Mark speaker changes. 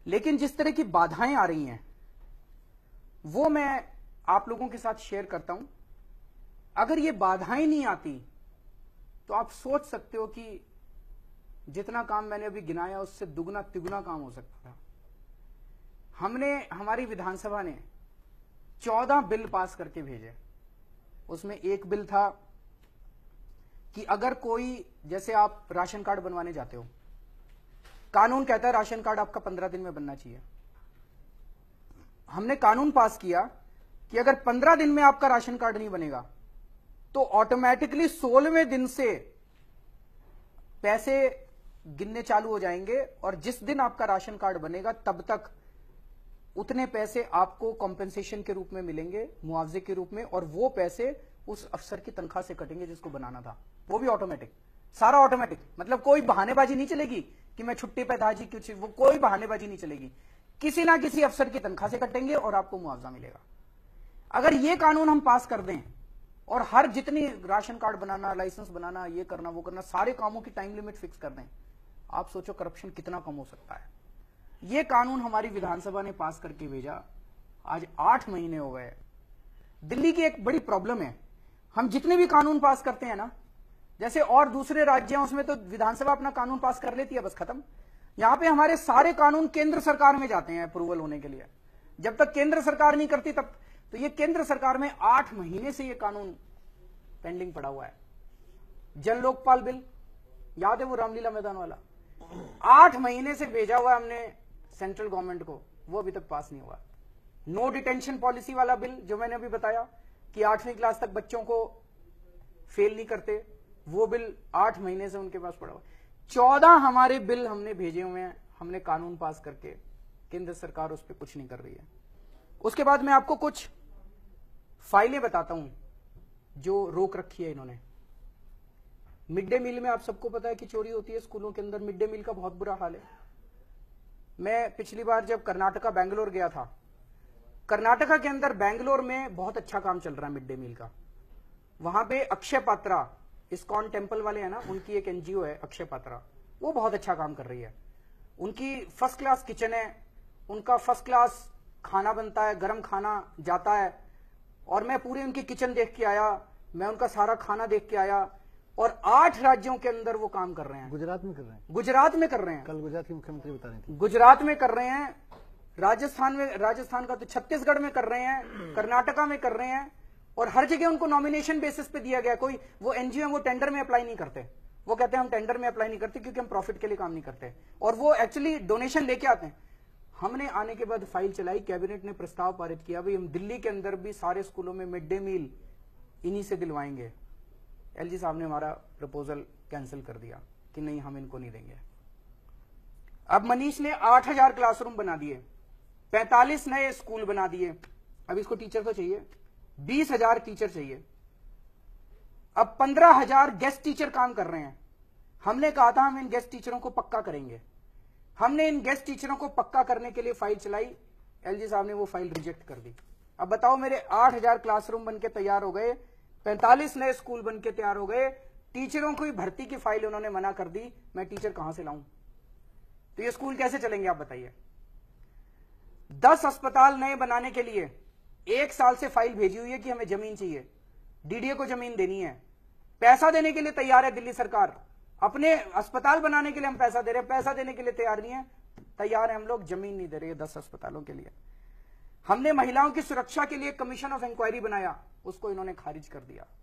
Speaker 1: लेकिन जिस तरह की बाधाएं आ रही हैं वो मैं आप लोगों के साथ शेयर करता हूं। अगर ये बाधाएं नहीं आती तो आप सोच सकते हो कि जितना काम मैंने अभी गिनाया उससे दुगना तिगुना काम हो सकता था। हमारी विधानसभा ने 14 बिल पास करके भेजे। उसमें एक बिल था कि अगर कोई, जैसे आप राशन कार्ड बनवाने जाते हो, कानून कहता है राशन कार्ड आपका 15 दिन में बनना चाहिए। हमने कानून पास किया कि अगर 15 दिन में आपका राशन कार्ड नहीं बनेगा तो ऑटोमेटिकली 16वें दिन से पैसे गिनने चालू हो जाएंगे और जिस दिन आपका राशन कार्ड बनेगा तब तक उतने पैसे आपको कॉम्पेंसेशन के रूप में मिलेंगे, मुआवजे के रूप में, और वो पैसे उस अफसर की तनख्वाह से कटेंगे जिसको बनाना था। वो भी ऑटोमेटिक, सारा ऑटोमेटिक। मतलब कोई बहानेबाजी नहीं चलेगी कि मैं छुट्टी पे था जी कुछ, वो कोई बहानेबाजी नहीं चलेगी। किसी ना किसी अफसर की तनख्वाह से कटेंगे और आपको मुआवजा मिलेगा। अगर ये कानून हम पास कर दें और हर जितनी राशन कार्ड बनाना, लाइसेंस बनाना, ये करना वो करना, सारे कामों की टाइम लिमिट फिक्स कर दें, आप सोचो करप्शन कितना कम हो सकता है। ये कानून हमारी विधानसभा ने पास करके भेजा, आज 8 महीने हो गए। दिल्ली की एक बड़ी प्रॉब्लम है, हम जितने भी कानून पास करते हैं ना, जैसे और दूसरे राज्य हैं उसमें तो विधानसभा अपना कानून पास कर लेती है, बस खत्म। यहां पे हमारे सारे कानून केंद्र सरकार में जाते हैं अप्रूवल होने के लिए। जब तक केंद्र सरकार नहीं करती तब तो ये केंद्र सरकार में 8 महीने से ये कानून पेंडिंग पड़ा हुआ है। जन लोकपाल बिल याद है, वो रामलीला मैदान वाला, 8 महीने से भेजा हुआ हमने सेंट्रल गवर्नमेंट को, वो अभी तक पास नहीं हुआ। नो डिटेंशन पॉलिसी वाला बिल जो मैंने अभी बताया कि 8वीं क्लास तक बच्चों को फेल नहीं करते, वो बिल 8 महीने से उनके पास पड़ा हुआ। 14 हमारे बिल हमने भेजे हुए हैं, हमने कानून पास करके, केंद्र सरकार उस पर कुछ नहीं कर रही है। उसके बाद मैं आपको कुछ फाइलें बताता हूं जो रोक रखी है इन्होंने। मिड डे मील में आप सबको पता है कि चोरी होती है स्कूलों के अंदर, मिड डे मील का बहुत बुरा हाल है। मैं पिछली बार जब कर्नाटका बेंगलोर गया था, कर्नाटका के अंदर बेंगलोर में बहुत अच्छा काम चल रहा है मिड डे मील का। वहां पे अक्षय पात्रा, इस्कॉन टेम्पल वाले हैं ना, उनकी एक एनजीओ है अक्षय पात्रा, वो बहुत अच्छा काम कर रही है। उनकी फर्स्ट क्लास किचन है, उनका फर्स्ट क्लास खाना बनता है, गर्म खाना जाता है। और मैं पूरी उनकी किचन देख के आया, मैं उनका सारा खाना देख के आया। और 8 राज्यों के अंदर वो काम कर रहे हैं।
Speaker 2: गुजरात में कर रहे हैं,
Speaker 1: गुजरात में कर रहे हैं,
Speaker 2: कल गुजरात के मुख्यमंत्री बता रहे थे।
Speaker 1: गुजरात में कर रहे हैं, राजस्थान में, राजस्थान का तो छत्तीसगढ़ में कर रहे हैं, कर्नाटका में कर रहे हैं, और हर जगह उनको नॉमिनेशन बेसिस पे दिया गया। कोई वो एनजीओ वो टेंडर में अप्लाई नहीं करते, वो कहते हैं हम टेंडर में अप्लाई नहीं करते क्योंकि हम प्रॉफिट के लिए काम नहीं करते, और वो एक्चुअली डोनेशन लेके आते हैं। हमने आने के बाद फाइल चलाई, कैबिनेट ने प्रस्ताव पारित किया, भाई हम दिल्ली के अंदर भी सारे स्कूलों में मिड डे मील इन्हीं से दिलवाएंगे। एलजी साहब ने हमारा प्रपोजल कैंसिल कर दिया कि नहीं, हम इनको नहीं देंगे। अब मनीष ने 8000 क्लासरूम बना दिए, 45 नए स्कूल बना दिए। अब इसको टीचर तो चाहिए, 20,000 टीचर चाहिए। अब 15,000 गेस्ट टीचर काम कर रहे हैं। हमने कहा था हम इन गेस्ट टीचरों को पक्का करेंगे। हमने इन गेस्ट टीचरों को पक्का करने के लिए फाइल चलाई, एलजी साहब ने वो फाइल रिजेक्ट कर दी। अब बताओ, मेरे 8000 क्लासरूम बनके तैयार हो गए, 45 नए स्कूल बनके तैयार हो गए, टीचरों को भर्ती की फाइल उन्होंने मना कर दी, मैं टीचर कहां से लाऊं? तो ये स्कूल कैसे चलेंगे आप बताइए? 10 अस्पताल नए बनाने के लिए 1 साल से फाइल भेजी हुई है कि हमें जमीन चाहिए, डीडीए को जमीन देनी है, पैसा देने के लिए तैयार है दिल्ली सरकार। अपने अस्पताल बनाने के लिए हम पैसा दे रहे हैं, पैसा देने के लिए तैयार नहीं है, तैयार है हम लोग, जमीन नहीं दे रहे 10 अस्पतालों के लिए। हमने महिलाओं की सुरक्षा के लिए कमीशन ऑफ इंक्वायरी बनाया, उसको इन्होंने खारिज कर दिया।